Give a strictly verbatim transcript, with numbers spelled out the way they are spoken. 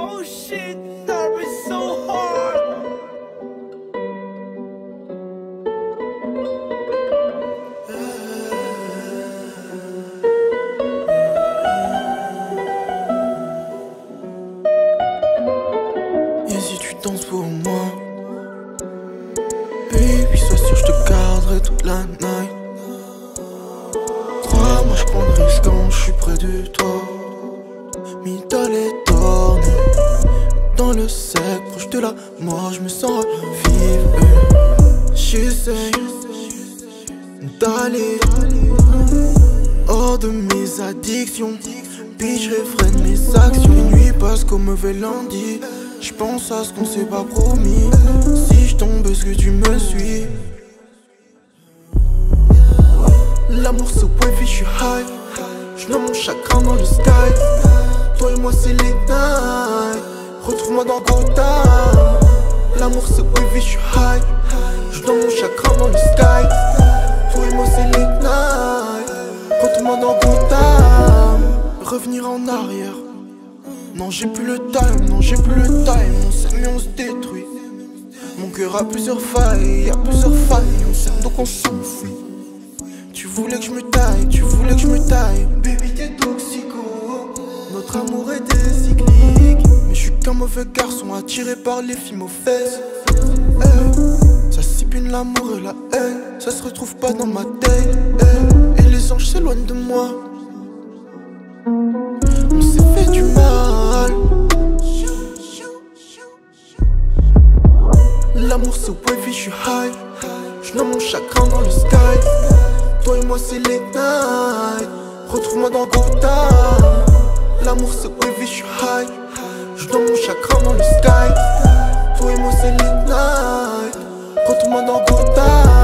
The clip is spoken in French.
Oh shit, that was so hard. Et si tu danses pour moi, baby, sois sûr je te garderai toute la night. Crois-moi, je prends le risque quand je suis près de toi. Mis dans les tornes, dans le sec, proche de la mort, je me sens vivre. J'essaie d'aller hors de mes addictions, puis je réfrène mes actions. Les nuits passent comme mauvais lundi, je pense à ce qu'on s'est pas promis. Si je tombe, est-ce que tu me suis? L'amour c'est wavy, je suis high. Je nomme mon chagrin dans le sky. Toi et moi c'est les nights. Retrouve-moi dans Gotham. L'amour c'est wavy, je suis high. Je nomme mon chagrin dans le sky. Toi et moi c'est les nights. Retrouve-moi dans Gotham. Revenir en arrière. Non j'ai plus le time, non j'ai plus le time. On s'aime et on se détruit. Mon cœur a plusieurs failles, y a plusieurs failles. On s'aime donc on s'enfuit. Tu voulais que je me taille, tu voulais que je me taille. Baby t'es toxico. Notre amour était cyclique. Mais je suis qu'un mauvais garçon attiré par les filles aux fesses. Hey, ça sipine l'amour et la haine. Ça se retrouve pas dans ma tête. Hey, et les anges s'éloignent de moi. On s'est fait du mal. L'amour c'est wavy, je suis high. Je nomme mon chagrin dans le sky. Toi et moi c'est les nights. Retrouve-moi dans Gotham. L'amour c'est wavy, je suis high. Je nomme mon chagrin dans le sky. Toi et moi c'est les nights. Retrouve-moi dans Gotham.